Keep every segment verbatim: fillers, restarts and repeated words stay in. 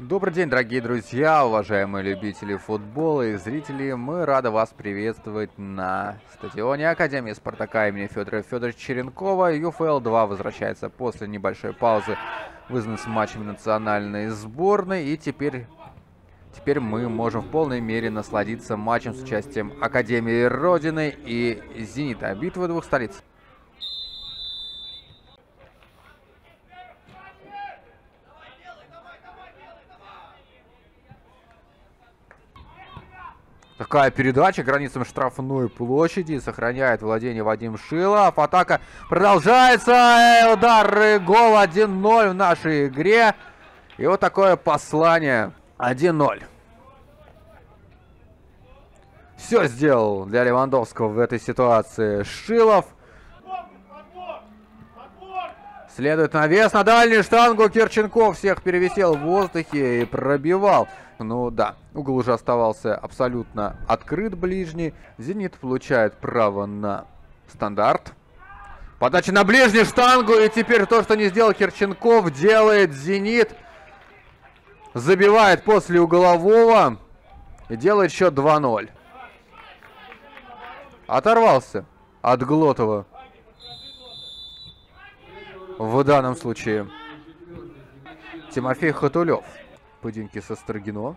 Добрый день, дорогие друзья, уважаемые любители футбола и зрители. Мы рады вас приветствовать на стадионе Академии Спартака имени Федора Федоровича Черенкова. ю эф эл два возвращается после небольшой паузы, вызванной с матчами национальной сборной. И теперь, теперь мы можем в полной мере насладиться матчем с участием Академии Родины и Зенита. Битва двух столиц. Такая передача границам штрафной площади. Сохраняет владение Вадим Шилов. Атака продолжается. Удар и гол один ноль в нашей игре. И вот такое послание. один ноль. Все сделал для Левандовского в этой ситуации Шилов. Следует навес на дальнюю штангу. Кирченков всех перевисел в воздухе и пробивал. Ну да, угол уже оставался абсолютно открыт, ближний. Зенит получает право на стандарт. Подача на ближнюю штангу. И теперь то, что не сделал Кирченков, делает Зенит. Забивает после углового. И делает счет два ноль. Оторвался от Глотова. В данном случае Тимофей Хатулев. Поединки со Строгино.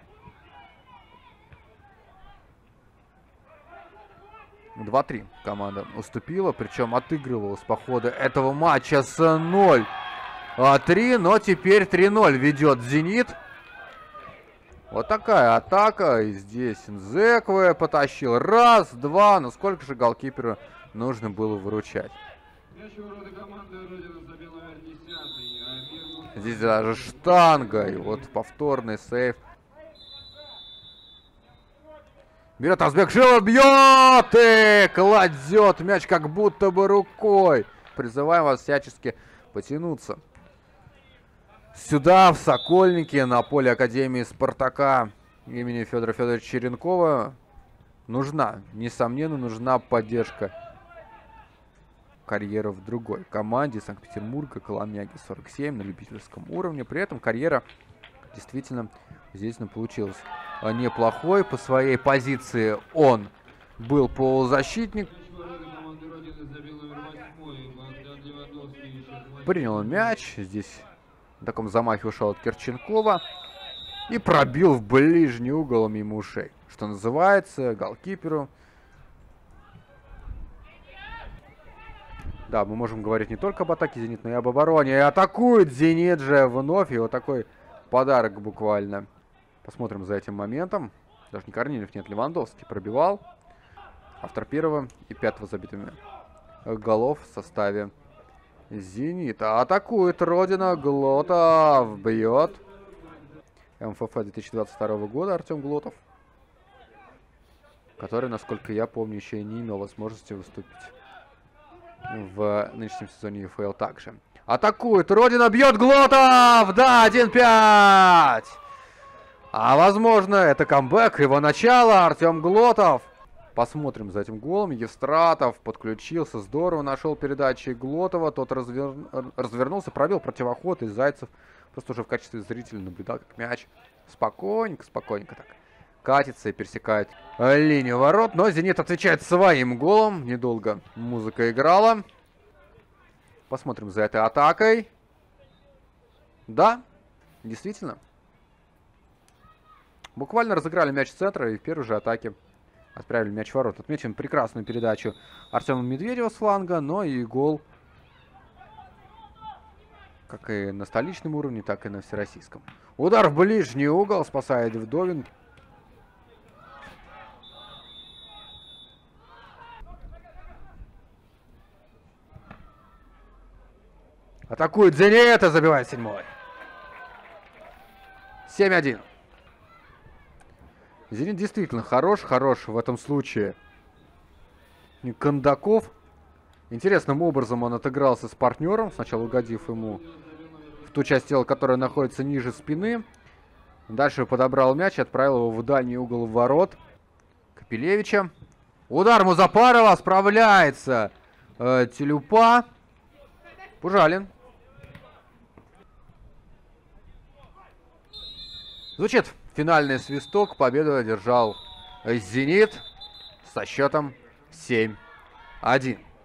два три команда уступила, причем отыгрывалась по ходу этого матча с ноль три, но теперь три ноль ведет Зенит. Вот такая атака. И здесь Нзекве потащил. Раз, два. Но сколько же голкиперу нужно было выручать? Здесь даже штанга. И вот повторный сейв. Берет Азбек Шилов, бьет и кладет мяч как будто бы рукой. Призываем вас всячески потянуться сюда, в Сокольники, на поле Академии Спартака имени Федора Федоровича Черенкова. Нужна, несомненно, нужна поддержка. Карьера в другой команде Санкт-Петербурга, Коломяги сорок семь на любительском уровне. При этом карьера действительно здесь не получилась неплохой. По своей позиции он был полузащитник. Принял мяч. Здесь в таком замахе ушел от Кирченкова. И пробил в ближний угол мимо ушей. Что называется, голкиперу. Да, мы можем говорить не только об атаке Зенит, но и об обороне. И атакует Зенит же вновь. И вот такой подарок буквально. Посмотрим за этим моментом. Даже не Корнилев, нет, Левандовский пробивал. Автор первого и пятого забитыми голов в составе Зенита. Атакует Родина. Глотов бьет. эм эф эф две тысячи двадцать второго года Артем Глотов. Который, насколько я помню, еще и не имел возможности выступить в нынешнем сезоне ю эф эл также. Атакует Родина, бьет Глотов! Да, один пять! А возможно, это камбэк, его начало, Артем Глотов. Посмотрим за этим голом. Евстратов подключился, здорово нашел передачи Глотова. Тот развер... развернулся, пробил противоход, и Зайцев просто уже в качестве зрителя наблюдал, как мяч спокойненько, спокойненько так катится и пересекает линию ворот. Но Зенит отвечает своим голом. Недолго музыка играла. Посмотрим за этой атакой. Да, действительно. Буквально разыграли мяч с центра и в первой же атаке отправили мяч в ворот. Отмечен прекрасную передачу Артема Медведева с фланга, но и гол как и на столичном уровне, так и на всероссийском. Удар в ближний угол, спасает Вдовин. Атакует Зенит и забивает седьмой. семь один. Зенит действительно хорош, хорош в этом случае Кондаков. Интересным образом он отыгрался с партнером, сначала угодив ему в ту часть тела, которая находится ниже спины. Дальше подобрал мяч и отправил его в дальний угол ворот Капелевича. Удар Музапарова, справляется э, Телюпа. Пужалин. Звучит финальный свисток. Победу одержал «Зенит» со счетом семь один.